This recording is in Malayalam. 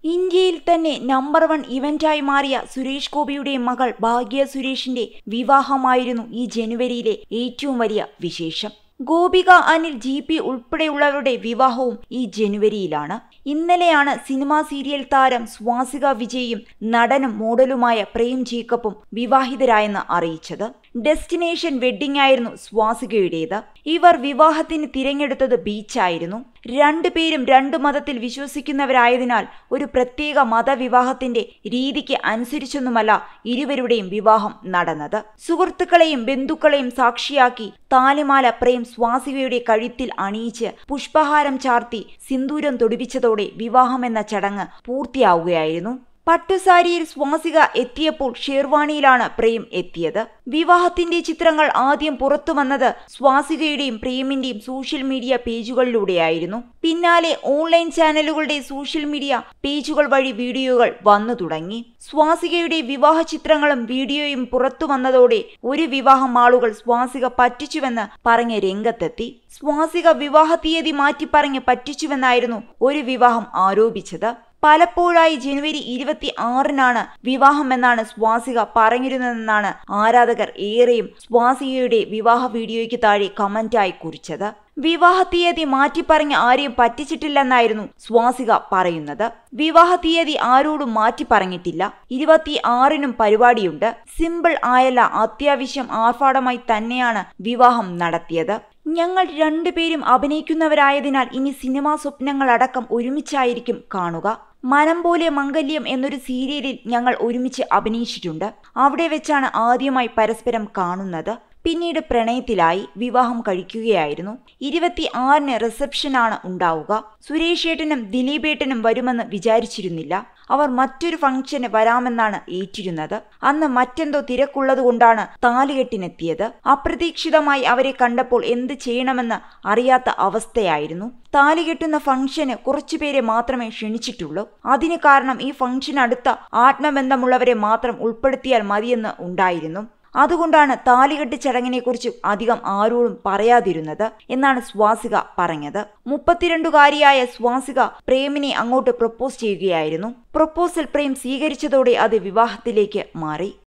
ഇന്ത്യയിൽ തന്നെ നമ്പർ 1 ഇവന്റായി മാറിയ സുരേഷ് ഗോപിയുടെ മകൾ ഭാഗ്യ സുരേഷിന്റെ വിവാഹമായിരുന്നു ഈ ജനുവരിയിലെ ഏറ്റവും വലിയ വിശേഷം. ഗോപിക, അനിൽ, GP ഉൾപ്പെടെയുള്ളവരുടെ വിവാഹവും ഈ ജനുവരിയിലാണ്. ഇന്നലെയാണ് സിനിമാ സീരിയൽ താരം സ്വാസിക വിജയും നടനും മോഡലുമായ പ്രേം ജേക്കബും വിവാഹിതരായെന്ന് അറിയിച്ചത്. ഡെസ്റ്റിനേഷൻ വെഡ്ഡിംഗ് ആയിരുന്നു സ്വാസികയുടേത്. ഇവർ വിവാഹത്തിന് തിരഞ്ഞെടുത്തത് ബീച്ചായിരുന്നു. രണ്ടുപേരും രണ്ടു മതത്തിൽ വിശ്വസിക്കുന്നവരായതിനാൽ ഒരു പ്രത്യേക മതവിവാഹത്തിന്റെ രീതിക്ക് അനുസരിച്ചൊന്നുമല്ല ഇരുവരുടെയും വിവാഹം നടന്നത്. സുഹൃത്തുക്കളെയും ബന്ധുക്കളെയും സാക്ഷിയാക്കി താലിമാല പ്രേം സ്വാസികയുടെ കഴുത്തിൽ അണിയിച്ച് പുഷ്പഹാരം ചാർത്തി സിന്ദൂരം തൊടുവിച്ചതോടെ വിവാഹമെന്ന ചടങ്ങ് പൂർത്തിയാവുകയായിരുന്നു. പട്ടുസാരിയിൽ സ്വാസിക എത്തിയപ്പോൾ ഷേർവാണിയിലാണ് പ്രേം എത്തിയത്. വിവാഹത്തിന്റെ ചിത്രങ്ങൾ ആദ്യം പുറത്തു വന്നത് സ്വാസികയുടെയും പ്രേമിന്റെയും സോഷ്യൽ മീഡിയ പേജുകളിലൂടെയായിരുന്നു. പിന്നാലെ ഓൺലൈൻ ചാനലുകളുടെ സോഷ്യൽ മീഡിയ പേജുകൾ വഴി വീഡിയോകൾ വന്നു തുടങ്ങി. സ്വാസികയുടെ വിവാഹ ചിത്രങ്ങളും വീഡിയോയും പുറത്തു വന്നതോടെ ഒരു വിവാഹം ആളുകൾ സ്വാസിക പറ്റിച്ചുവെന്ന് പറഞ്ഞ് രംഗത്തെത്തി. സ്വാസിക വിവാഹ തീയതി മാറ്റി പറഞ്ഞ് പറ്റിച്ചുവെന്നായിരുന്നു ഒരു വിവാഹം ആരോപിച്ചത്. പലപ്പോഴായി ജനുവരി 26-നാണ് വിവാഹമെന്നാണ് സ്വാസിക പറഞ്ഞിരുന്നതെന്നാണ് ആരാധകർ ഏറെയും സ്വാസികയുടെ വിവാഹ വീഡിയോയ്ക്ക് താഴെ കമന്റായി കുറിച്ചത്. വിവാഹ തീയതി മാറ്റിപ്പറഞ്ഞ് ആരെയും പറ്റിച്ചിട്ടില്ലെന്നായിരുന്നു സ്വാസിക പറയുന്നത്. വിവാഹ തീയതി ആരോടും മാറ്റി പറഞ്ഞിട്ടില്ല. 26-നും പരിപാടിയുണ്ട്. സിമ്പിൾ ആയല്ല, അത്യാവശ്യം ആർഭാടമായി തന്നെയാണ് വിവാഹം നടത്തിയത്. ഞങ്ങൾ രണ്ടുപേരും അഭിനയിക്കുന്നവരായതിനാൽ ഇനി സിനിമാ സ്വപ്നങ്ങളടക്കം ഒരുമിച്ചായിരിക്കും കാണുക. മനം പോലെ മംഗല്യം എന്നൊരു സീരിയലിൽ ഞങ്ങൾ ഒരുമിച്ച് അഭിനയിച്ചിട്ടുണ്ട്. അവിടെ വെച്ചാണ് ആദ്യമായി പരസ്പരം കാണുന്നത്. പിന്നീട് പ്രണയത്തിലായി വിവാഹം കഴിക്കുകയായിരുന്നു. 26-ന് റിസപ്ഷനാണ് ഉണ്ടാവുക. സുരേഷ് ഏട്ടനും ദിലീപ് ഏട്ടനും വരുമെന്ന് വിചാരിച്ചിരുന്നില്ല. അവർ മറ്റൊരു ഫംഗ്ഷന് വരാമെന്നാണ് ഏറ്റിരുന്നത്. അന്ന് മറ്റെന്തോ തിരക്കുള്ളതുകൊണ്ടാണ് താലികെട്ടിനെത്തിയത്. അപ്രതീക്ഷിതമായി അവരെ കണ്ടപ്പോൾ എന്ത് ചെയ്യണമെന്ന് അറിയാത്ത അവസ്ഥയായിരുന്നു. താലികെട്ടുന്ന ഫംഗ്ഷന് കുറച്ചുപേരെ മാത്രമേ ക്ഷണിച്ചിട്ടുള്ളൂ. അതിന് കാരണം ഈ ഫംഗ്ഷൻ അടുത്ത ആത്മബന്ധമുള്ളവരെ മാത്രം ഉൾപ്പെടുത്തിയാൽ മതിയെന്ന് ഉണ്ടായിരുന്നു. അതുകൊണ്ടാണ് താലികെട്ട് ചടങ്ങിനെക്കുറിച്ച് അധികം ആരോടും പറയാതിരുന്നത് എന്നാണ് സ്വാസിക പറഞ്ഞത്. 32-കാരിയായ സ്വാസിക പ്രേമിനെ അങ്ങോട്ട് പ്രപ്പോസ് ചെയ്യുകയായിരുന്നു. പ്രപ്പോസൽ പ്രേം സ്വീകരിച്ചതോടെ അത് വിവാഹത്തിലേക്ക് മാറി.